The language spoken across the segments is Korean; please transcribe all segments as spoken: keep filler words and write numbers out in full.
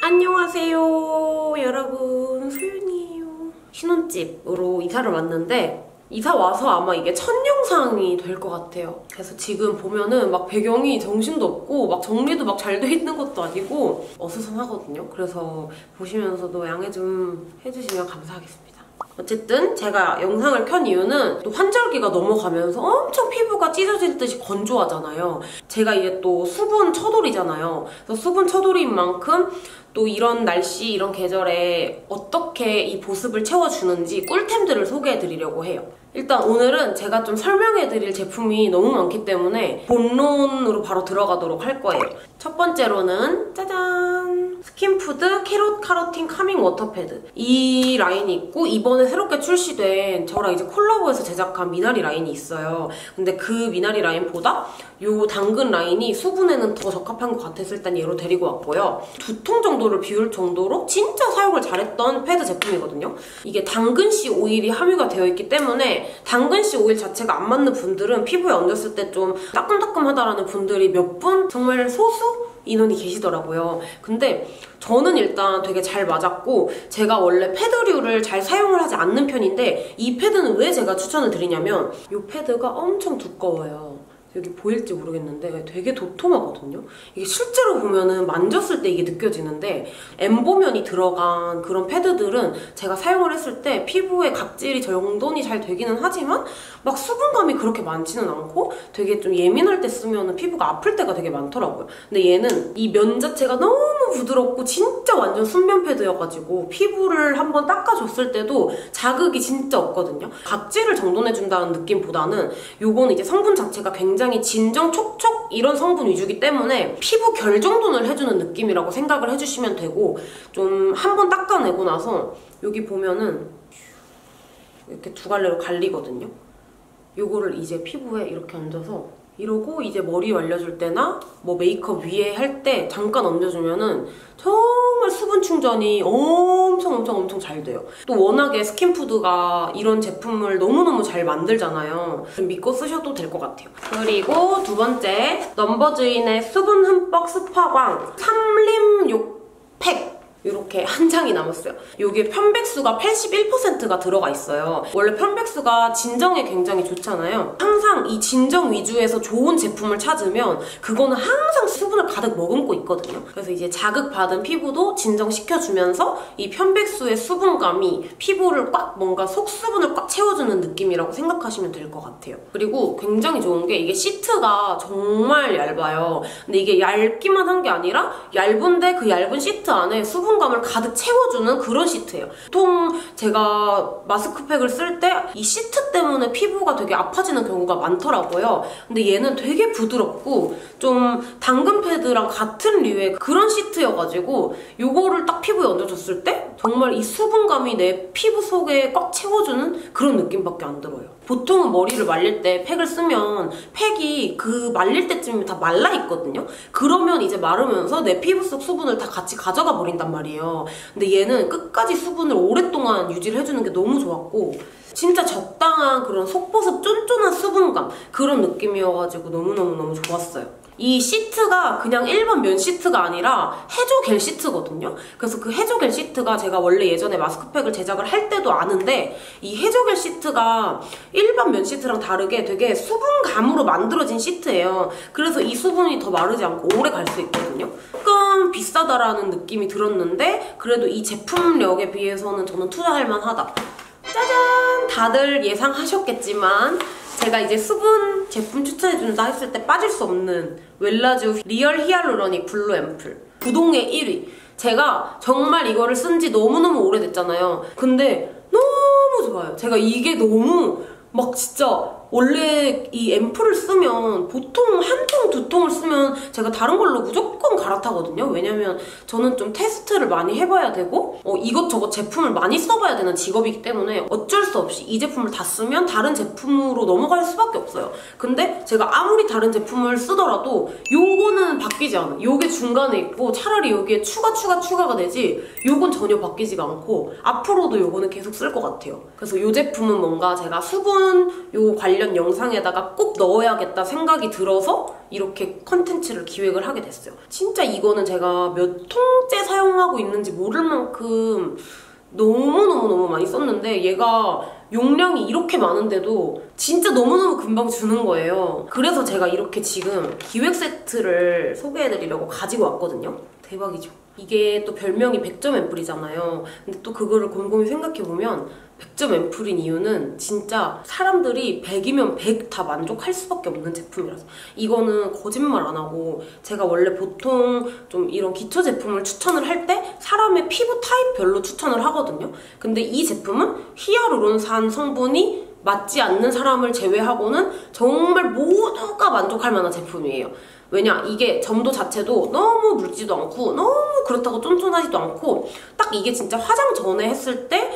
안녕하세요 여러분, 소윤이에요. 신혼집으로 이사를 왔는데 이사 와서 아마 이게 첫 영상이 될 것 같아요. 그래서 지금 보면은 막 배경이 정신도 없고 막 정리도 막 잘 돼 있는 것도 아니고 어수선하거든요. 그래서 보시면서도 양해 좀 해주시면 감사하겠습니다. 어쨌든 제가 영상을 켠 이유는 또 환절기가 넘어가면서 엄청 피부가 찢어질 듯이 건조하잖아요. 제가 이게 또 수분 처돌이잖아요. 그래서 수분 처돌인 만큼 또 이런 날씨, 이런 계절에 어떻게 이 보습을 채워주는지 꿀템들을 소개해드리려고 해요. 일단 오늘은 제가 좀 설명해드릴 제품이 너무 많기 때문에 본론으로 바로 들어가도록 할 거예요. 첫 번째로는 짜잔! 스킨푸드 캐롯 카로틴 카밍 워터패드. 이 라인이 있고 이번에 새롭게 출시된 저랑 이제 콜라보해서 제작한 미나리 라인이 있어요. 근데 그 미나리 라인보다 요 당근 라인이 수분에는 더 적합한 것 같아서 일단 얘로 데리고 왔고요. 두 통 정도를 비울 정도로 진짜 사용을 잘했던 패드 제품이거든요. 이게 당근씨 오일이 함유가 되어 있기 때문에 당근씨 오일 자체가 안 맞는 분들은 피부에 얹었을 때 좀 따끔따끔하다라는 분들이 몇 분 정말 소수 인원이 계시더라고요. 근데 저는 일단 되게 잘 맞았고 제가 원래 패드류를 잘 사용을 하지 않는 편인데 이 패드는 왜 제가 추천을 드리냐면 이 패드가 엄청 두꺼워요. 여기 보일지 모르겠는데 되게 도톰하거든요. 이게 실제로 보면은 만졌을 때 이게 느껴지는데 엠보면이 들어간 그런 패드들은 제가 사용을 했을 때 피부에 각질이 정돈이 잘 되기는 하지만 막 수분감이 그렇게 많지는 않고 되게 좀 예민할 때 쓰면은 피부가 아플 때가 되게 많더라고요. 근데 얘는 이 면 자체가 너무 부드럽고 진짜 완전 순면 패드여가지고 피부를 한번 닦아줬을 때도 자극이 진짜 없거든요. 각질을 정돈해준다는 느낌보다는 요거는 이제 성분 자체가 굉장히 굉장히 진정, 촉촉 이런 성분 위주이기 때문에 피부 결 정돈을 해주는 느낌이라고 생각을 해주시면 되고 좀 한번 닦아내고 나서 여기 보면은 이렇게 두 갈래로 갈리거든요. 요거를 이제 피부에 이렇게 얹어서 이러고 이제 머리 말려줄 때나 뭐 메이크업 위에 할 때 잠깐 얹어주면은 정말 수분 충전이 엄청 엄청 엄청 잘 돼요. 또 워낙에 스킨푸드가 이런 제품을 너무너무 잘 만들잖아요. 믿고 쓰셔도 될 것 같아요. 그리고 두 번째, 넘버주인의 수분 흠뻑 스파광 삼림욕 팩. 이렇게 한 장이 남았어요. 이게 편백수가 팔십일 퍼센트가 들어가 있어요. 원래 편백수가 진정에 굉장히 좋잖아요. 항상 이 진정 위주에서 좋은 제품을 찾으면 그거는 항상 수분을 가득 머금고 있거든요. 그래서 이제 자극받은 피부도 진정시켜주면서 이 편백수의 수분감이 피부를 꽉 뭔가 속수분을 꽉 채워주는 느낌이라고 생각하시면 될 것 같아요. 그리고 굉장히 좋은 게 이게 시트가 정말 얇아요. 근데 이게 얇기만 한 게 아니라 얇은데 그 얇은 시트 안에 수분 감을 가득 채워주는 그런 시트예요. 보통 제가 마스크팩을 쓸 때 이 시트 때문에 피부가 되게 아파지는 경우가 많더라고요. 근데 얘는 되게 부드럽고 좀 당근 패드랑 같은 류의 그런 시트여가지고 요거를 딱 피부에 얹어줬을 때 정말 이 수분감이 내 피부 속에 꽉 채워주는 그런 느낌밖에 안 들어요. 보통은 머리를 말릴 때 팩을 쓰면 팩이 그 말릴 때쯤이면 다 말라있거든요? 그러면 이제 마르면서 내 피부 속 수분을 다 같이 가져가 버린단 말이에요. 근데 얘는 끝까지 수분을 오랫동안 유지를 해주는 게 너무 좋았고 진짜 적당한 그런 속보습 쫀쫀한 수분감 그런 느낌이어가지고 너무너무너무 좋았어요. 이 시트가 그냥 일반 면 시트가 아니라 해조겔 시트거든요. 그래서 그 해조겔 시트가 제가 원래 예전에 마스크팩을 제작을 할 때도 아는데 이 해조겔 시트가 일반 면 시트랑 다르게 되게 수분감으로 만들어진 시트예요. 그래서 이 수분이 더 마르지 않고 오래 갈 수 있거든요. 조금 비싸다라는 느낌이 들었는데 그래도 이 제품력에 비해서는 저는 투자할 만하다. 짜잔! 다들 예상하셨겠지만 제가 이제 수분 제품 추천해준다 했을 때 빠질 수 없는 웰라쥬 리얼 히알루로닉 블루 앰플 부동의 일 위. 제가 정말 이거를 쓴 지 너무너무 오래됐잖아요. 근데 너무 좋아요. 제가 이게 너무 막 진짜 원래 이 앰플을 쓰면 보통 한 통, 두 통을 쓰면 제가 다른 걸로 무조건 갈아타거든요. 왜냐면 저는 좀 테스트를 많이 해봐야 되고 어, 이것저것 제품을 많이 써봐야 되는 직업이기 때문에 어쩔 수 없이 이 제품을 다 쓰면 다른 제품으로 넘어갈 수밖에 없어요. 근데 제가 아무리 다른 제품을 쓰더라도 요거는 바뀔 바뀌지 않아. 요게 중간에 있고 차라리 여기에 추가 추가 추가가 되지 요건 전혀 바뀌지가 않고 앞으로도 요거는 계속 쓸 것 같아요. 그래서 요 제품은 뭔가 제가 수분 요 관련 영상에다가 꼭 넣어야겠다 생각이 들어서 이렇게 컨텐츠를 기획을 하게 됐어요. 진짜 이거는 제가 몇 통째 사용하고 있는지 모를 만큼 너무너무너무 많이 썼는데 얘가 용량이 이렇게 많은데도 진짜 너무너무 금방 주는 거예요. 그래서 제가 이렇게 지금 기획 세트를 소개해드리려고 가지고 왔거든요. 대박이죠? 이게 또 별명이 백 점 앰플이잖아요. 근데 또 그거를 곰곰이 생각해보면 백 점 앰플인 이유는 진짜 사람들이 백이면 백 다 만족할 수밖에 없는 제품이라서. 이거는 거짓말 안 하고 제가 원래 보통 좀 이런 기초 제품을 추천을 할 때 사람의 피부 타입별로 추천을 하거든요. 근데 이 제품은 히아루론산 성분이 맞지 않는 사람을 제외하고는 정말 모두가 만족할 만한 제품이에요. 왜냐, 이게 점도 자체도 너무 묽지도 않고 너무 그렇다고 쫀쫀하지도 않고 딱 이게 진짜 화장 전에 했을 때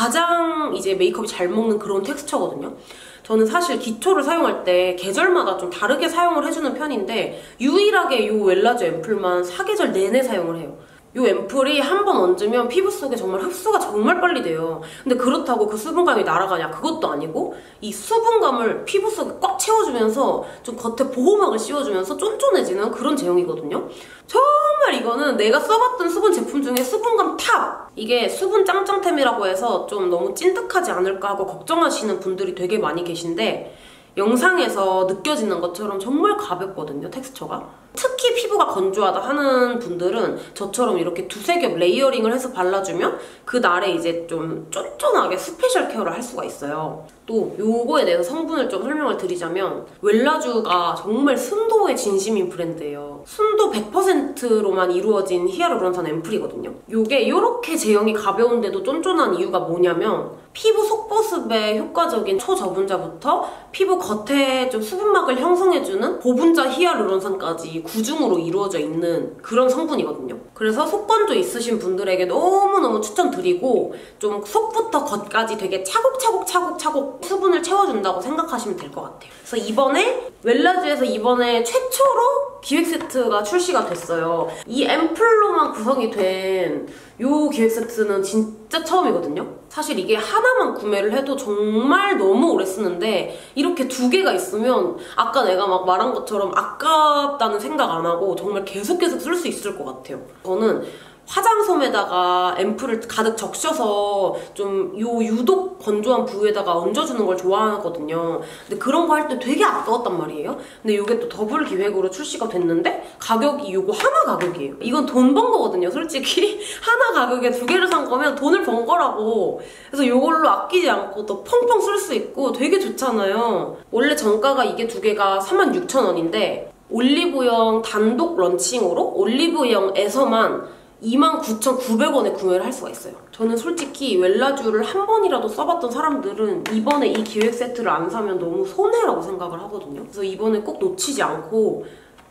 가장 이제 메이크업이 잘 먹는 그런 텍스처거든요. 저는 사실 기초를 사용할 때 계절마다 좀 다르게 사용을 해주는 편인데 유일하게 이 웰라쥬 앰플만 사계절 내내 사용을 해요. 이 앰플이 한 번 얹으면 피부 속에 정말 흡수가 정말 빨리 돼요. 근데 그렇다고 그 수분감이 날아가냐? 그것도 아니고 이 수분감을 피부 속에 꽉 채워주면서 좀 겉에 보호막을 씌워주면서 쫀쫀해지는 그런 제형이거든요. 정말 이거는 내가 써봤던 수분 제품 중에 수분감 탑! 이게 수분 짱짱템이라고 해서 좀 너무 찐득하지 않을까 하고 걱정하시는 분들이 되게 많이 계신데 영상에서 느껴지는 것처럼 정말 가볍거든요, 텍스처가. 특히 피부가 건조하다 하는 분들은 저처럼 이렇게 두세 겹 레이어링을 해서 발라주면 그날에 이제 좀 쫀쫀하게 스페셜 케어를 할 수가 있어요. 또 요거에 대해서 성분을 좀 설명을 드리자면 웰라쥬가 정말 순도의 진심인 브랜드예요. 순도 백 퍼센트로만 이루어진 히아루론산 앰플이거든요. 요게 요렇게 제형이 가벼운데도 쫀쫀한 이유가 뭐냐면 피부 속보습에 효과적인 초저분자부터 피부 겉에 좀 수분막을 형성해주는 고분자 히아루론산까지 구중으로 이루어져 있는 그런 성분이거든요. 그래서 속건조 있으신 분들에게 너무너무 추천드리고 좀 속부터 겉까지 되게 차곡차곡 차곡차곡 수분을 채워준다고 생각하시면 될 것 같아요. 그래서 이번에 웰라쥬에서 이번에 최초로 기획 세트가 출시가 됐어요. 이 앰플로만 구성이 된 이 기획 세트는 진짜 처음이거든요. 사실 이게 하나만 구매를 해도 정말 너무 오래 쓰는데 이렇게 두 개가 있으면 아까 내가 막 말한 것처럼 아깝다는 생각 안 하고 정말 계속 계속 쓸 수 있을 것 같아요. 저는 화장솜에다가 앰플을 가득 적셔서 좀 요 유독 건조한 부위에다가 얹어주는 걸 좋아하거든요. 근데 그런 거 할 때 되게 아까웠단 말이에요. 근데 이게 또 더블 기획으로 출시가 됐는데 가격이 요거 하나 가격이에요. 이건 돈 번 거거든요, 솔직히. 하나 가격에 두 개를 산 거면 돈을 번 거라고. 그래서 이걸로 아끼지 않고 또 펑펑 쓸 수 있고 되게 좋잖아요. 원래 정가가 이게 두 개가 사만 육천 원인데 올리브영 단독 런칭으로 올리브영에서만 이만 구천구백 원에 구매를 할 수가 있어요. 저는 솔직히 웰라쥬를 한 번이라도 써봤던 사람들은 이번에 이 기획 세트를 안 사면 너무 손해라고 생각을 하거든요. 그래서 이번에 꼭 놓치지 않고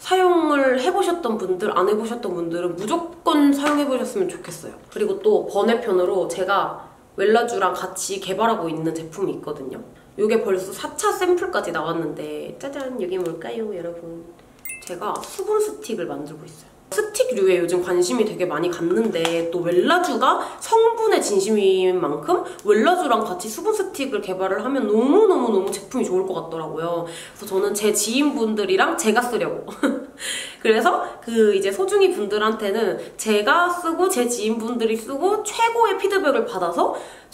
사용을 해보셨던 분들, 안 해보셨던 분들은 무조건 사용해보셨으면 좋겠어요. 그리고 또 번외편으로 제가 웰라쥬랑 같이 개발하고 있는 제품이 있거든요. 이게 벌써 사 차 샘플까지 나왔는데 짜잔! 이게 뭘까요, 여러분? 제가 수분 스틱을 만들고 있어요. 스틱류에 요즘 관심이 되게 많이 갔는데 또 웰라쥬가 성분의 진심인 만큼 웰라쥬랑 같이 수분 스틱을 개발을 하면 너무너무너무 제품이 좋을 것 같더라고요. 그래서 저는 제 지인분들이랑 제가 쓰려고 그래서 그 이제 소중이 분들한테는 제가 쓰고 제 지인분들이 쓰고 최고의 피드백을 받아서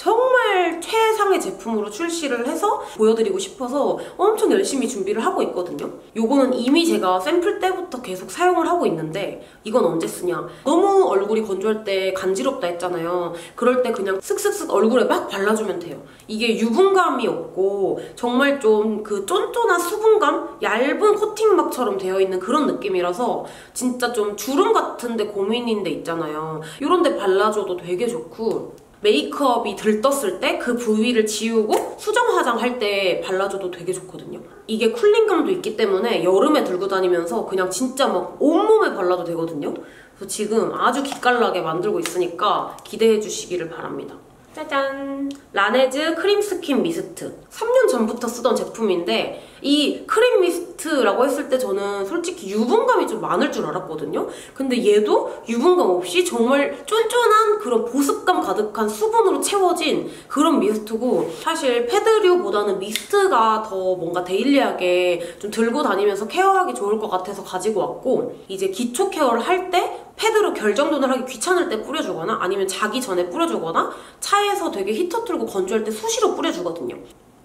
정말 최상의 제품으로 출시를 해서 보여드리고 싶어서 엄청 열심히 준비를 하고 있거든요. 요거는 이미 제가 샘플 때부터 계속 사용을 하고 있는데 이건 언제 쓰냐? 너무 얼굴이 건조할 때 간지럽다 했잖아요. 그럴 때 그냥 슥슥슥 얼굴에 막 발라주면 돼요. 이게 유분감이 없고 정말 좀 그 쫀쫀한 수분감? 얇은 코팅막처럼 되어 있는 그런 느낌이라서 진짜 좀 주름 같은데 고민인 데 있잖아요. 이런 데 발라줘도 되게 좋고 메이크업이 들떴을 때 그 부위를 지우고 수정 화장할 때 발라줘도 되게 좋거든요. 이게 쿨링감도 있기 때문에 여름에 들고 다니면서 그냥 진짜 막 온몸에 발라도 되거든요. 그래서 지금 아주 기깔나게 만들고 있으니까 기대해 주시기를 바랍니다. 짜잔! 라네즈 크림 스킨 미스트. 삼 년 전부터 쓰던 제품인데 이 크림 미스트라고 했을 때 저는 솔직히 유분감이 좀 많을 줄 알았거든요. 근데 얘도 유분감 없이 정말 쫀쫀한 그런 보습감 가득한 수분으로 채워진 그런 미스트고, 사실 패드류보다는 미스트가 더 뭔가 데일리하게 좀 들고 다니면서 케어하기 좋을 것 같아서 가지고 왔고, 이제 기초 케어를 할 때 패드로 결정돈을 하기 귀찮을 때 뿌려주거나 아니면 자기 전에 뿌려주거나 차에서 되게 히터 틀고 건조할 때 수시로 뿌려주거든요.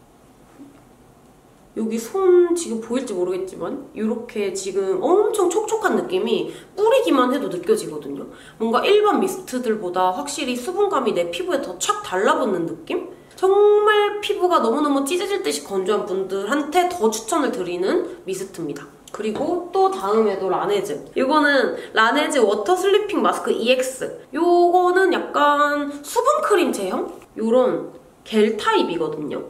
여기 손 지금 보일지 모르겠지만 이렇게 지금 엄청 촉촉한 느낌이 뿌리기만 해도 느껴지거든요. 뭔가 일반 미스트들보다 확실히 수분감이 내 피부에 더 착 달라붙는 느낌? 정말 피부가 너무너무 찢어질 듯이 건조한 분들한테 더 추천을 드리는 미스트입니다. 그리고 또 다음에도 라네즈. 이거는 라네즈 워터 슬리핑 마스크 이엑스. 요거는 약간 수분크림 제형? 요런 겔 타입이거든요.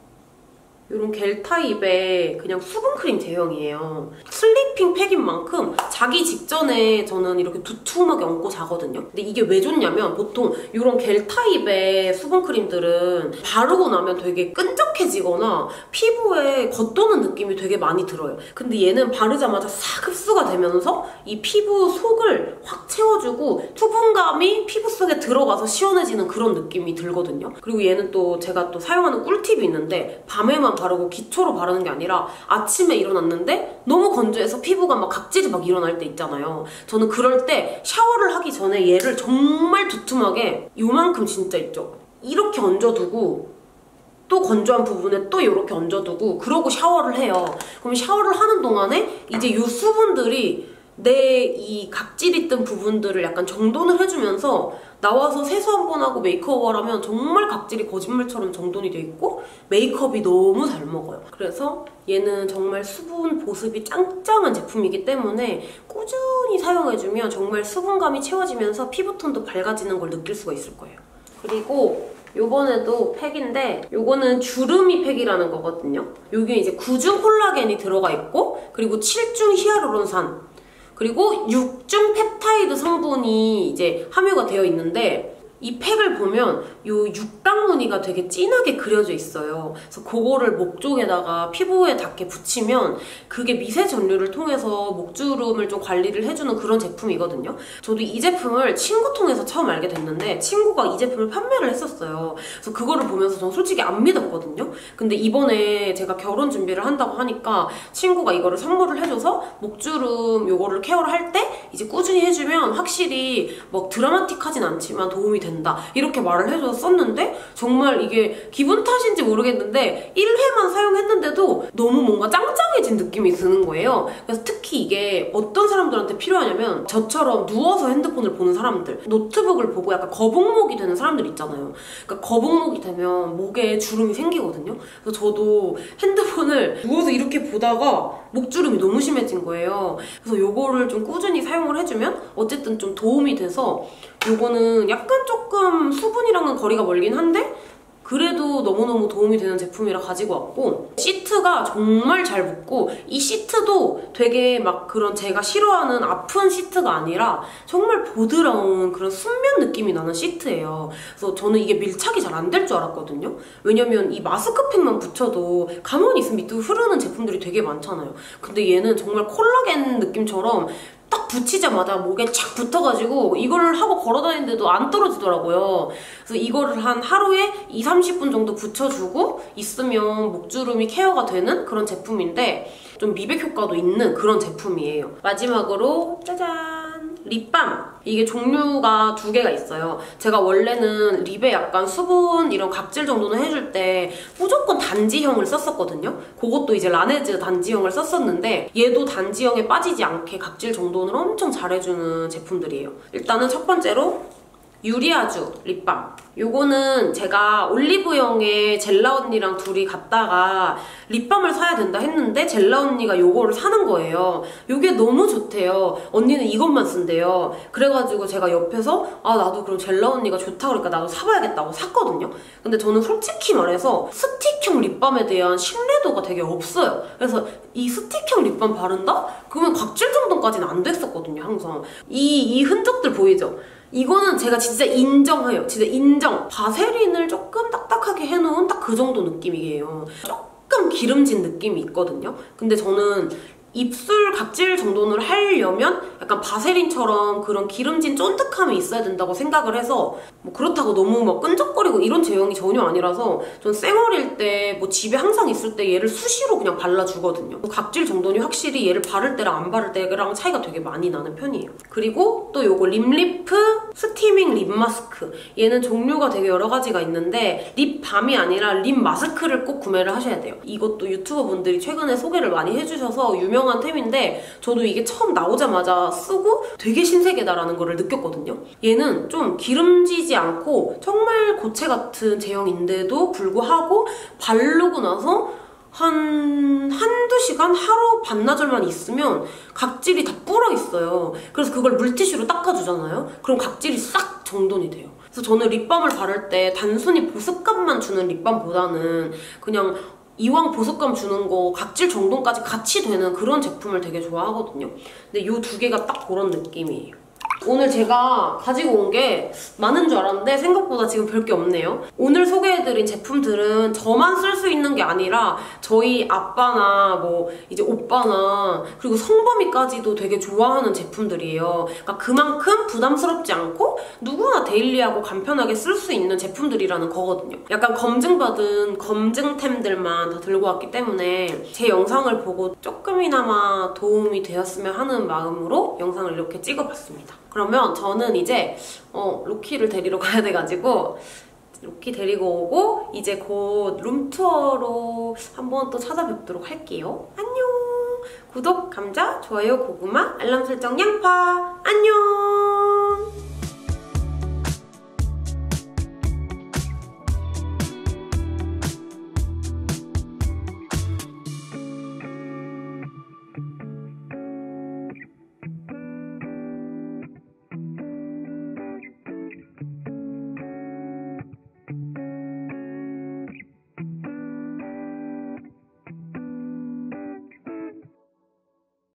이런 겔 타입의 그냥 수분크림 제형이에요. 슬리핑 팩인 만큼 자기 직전에 저는 이렇게 두툼하게 얹고 자거든요. 근데 이게 왜 좋냐면 보통 이런 겔 타입의 수분크림들은 바르고 나면 되게 끈적해지거나 피부에 겉도는 느낌이 되게 많이 들어요. 근데 얘는 바르자마자 싹 흡수가 되면서 이 피부 속을 확 채워주고 수분감이 피부 속에 들어가서 시원해지는 그런 느낌이 들거든요. 그리고 얘는 또 제가 또 사용하는 꿀팁이 있는데 밤에만 바르고 기초로 바르는 게 아니라 아침에 일어났는데 너무 건조해서 피부가 막 각질이 막 일어날 때 있잖아요. 저는 그럴 때 샤워를 하기 전에 얘를 정말 두툼하게 요만큼 진짜 있죠? 이렇게 얹어두고 또 건조한 부분에 또 이렇게 얹어두고 그러고 샤워를 해요. 그럼 샤워를 하는 동안에 이제 이 수분들이 내 이 각질이 뜬 부분들을 약간 정돈을 해주면서 나와서 세수 한 번 하고 메이크업을 하면 정말 각질이 거짓말처럼 정돈이 돼 있고 메이크업이 너무 잘 먹어요. 그래서 얘는 정말 수분 보습이 짱짱한 제품이기 때문에 꾸준히 사용해주면 정말 수분감이 채워지면서 피부톤도 밝아지는 걸 느낄 수가 있을 거예요. 그리고 요번에도 팩인데 요거는 주름이 팩이라는 거거든요. 여기에 이제 구 중 콜라겐이 들어가 있고 그리고 칠 중 히알루론산 그리고 육 중 펩타이드 성분이 이제 함유가 되어 있는데 이 팩을 보면 요 육각 무늬가 되게 진하게 그려져 있어요. 그래서 그거를 목 쪽에다가 피부에 닿게 붙이면 그게 미세 전류를 통해서 목주름을 좀 관리를 해주는 그런 제품이거든요. 저도 이 제품을 친구 통해서 처음 알게 됐는데 친구가 이 제품을 판매를 했었어요. 그래서 그거를 보면서 전 솔직히 안 믿었거든요. 근데 이번에 제가 결혼 준비를 한다고 하니까 친구가 이거를 선물을 해줘서 목주름 요거를 케어를 할 때 이제 꾸준히 해주면 확실히 뭐 드라마틱하진 않지만 도움이 된다 이렇게 말을 해줘서 썼는데 정말 이게 기분 탓인지 모르겠는데 일 회만 사용했는데도 너무 뭔가 짱짱해진 느낌이 드는 거예요. 그래서 특히 이게 어떤 사람들한테 필요하냐면 저처럼 누워서 핸드폰을 보는 사람들, 노트북을 보고 약간 거북목이 되는 사람들 있잖아요. 그러니까 거북목이 되면 목에 주름이 생기거든요. 그래서 저도 핸드폰을 누워서 이렇게 보다가 목주름이 너무 심해진 거예요. 그래서 요거를 좀 꾸준히 사용을 해주면 어쨌든 좀 도움이 돼서 요거는 약간 조금 수분이랑은 거리가 멀긴 한데 그래도 너무너무 도움이 되는 제품이라 가지고 왔고 시트가 정말 잘 붙고 이 시트도 되게 막 그런 제가 싫어하는 아픈 시트가 아니라 정말 보드라운 그런 순면 느낌이 나는 시트예요. 그래서 저는 이게 밀착이 잘 안 될 줄 알았거든요. 왜냐면 이 마스크팩만 붙여도 가만히 있으면 밑으로 흐르는 제품들이 되게 많잖아요. 근데 얘는 정말 콜라겐 느낌처럼 딱 붙이자마자 목에 착 붙어가지고 이걸 하고 걸어다니는데도 안 떨어지더라고요. 그래서 이거를 한 하루에 이십, 삼십 분 정도 붙여주고 있으면 목주름이 케어가 되는 그런 제품인데 좀 미백 효과도 있는 그런 제품이에요. 마지막으로 짜잔! 립밤! 이게 종류가 두 개가 있어요. 제가 원래는 립에 약간 수분 이런 각질 정도는 해줄 때 무조건 단지형을 썼었거든요. 그것도 이제 라네즈 단지형을 썼었는데 얘도 단지형에 빠지지 않게 각질 정돈을 엄청 잘해주는 제품들이에요. 일단은 첫 번째로 유리아주 립밤. 요거는 제가 올리브영에 젤라 언니랑 둘이 갔다가 립밤을 사야 된다 했는데 젤라 언니가 요거를 사는 거예요. 요게 너무 좋대요. 언니는 이것만 쓴대요. 그래가지고 제가 옆에서 아 나도 그럼 젤라 언니가 좋다 그러니까 나도 사봐야겠다고 샀거든요. 근데 저는 솔직히 말해서 스틱형 립밤에 대한 신뢰도가 되게 없어요. 그래서 이 스틱형 립밤 바른다? 그러면 각질 정도까지는 안 됐었거든요. 항상 이, 이 흔적들 보이죠? 이거는 제가 진짜 인정해요. 진짜 인정. 바세린을 조금 딱딱하게 해놓은 딱 그 정도 느낌이에요. 조금 기름진 느낌이 있거든요. 근데 저는 입술 각질 정돈을 하려면 약간 바세린처럼 그런 기름진 쫀득함이 있어야 된다고 생각을 해서 뭐 그렇다고 너무 막 끈적거리고 이런 제형이 전혀 아니라서 전 쌩얼일 때 뭐 집에 항상 있을 때 얘를 수시로 그냥 발라주거든요. 각질 정돈이 확실히 얘를 바를 때랑 안 바를 때랑 차이가 되게 많이 나는 편이에요. 그리고 또 요거 립리프 스티밍 립 마스크. 얘는 종류가 되게 여러 가지가 있는데 립밤이 아니라 립 마스크를 꼭 구매를 하셔야 돼요. 이것도 유튜버 분들이 최근에 소개를 많이 해주셔서 유명 한 템인데 저도 이게 처음 나오자마자 쓰고 되게 신세계다라는 거를 느꼈거든요. 얘는 좀 기름지지 않고 정말 고체 같은 제형인데도 불구하고 바르고 나서 한 한두 시간? 하루 반나절만 있으면 각질이 다 불어있어요. 그래서 그걸 물티슈로 닦아주잖아요? 그럼 각질이 싹 정돈이 돼요. 그래서 저는 립밤을 바를 때 단순히 보습감만 주는 립밤보다는 그냥 이왕 보습감 주는 거 각질 정돈까지 같이 되는 그런 제품을 되게 좋아하거든요. 근데 이 두 개가 딱 그런 느낌이에요. 오늘 제가 가지고 온 게 많은 줄 알았는데 생각보다 지금 별 게 없네요. 오늘 소개해드린 제품들은 저만 쓸 수 있는 게 아니라 저희 아빠나 뭐 이제 오빠나 그리고 성범이까지도 되게 좋아하는 제품들이에요. 그러니까 그만큼 부담스럽지 않고 누구나 데일리하고 간편하게 쓸 수 있는 제품들이라는 거거든요. 약간 검증받은 검증템들만 다 들고 왔기 때문에 제 영상을 보고 조금이나마 도움이 되었으면 하는 마음으로 영상을 이렇게 찍어봤습니다. 그러면 저는 이제 어, 로키를 데리러 가야 돼가지고 로키 데리고 오고 이제 곧 룸투어로 한번 또 찾아뵙도록 할게요. 안녕! 구독, 감자, 좋아요, 고구마, 알람 설정, 양파! 안녕!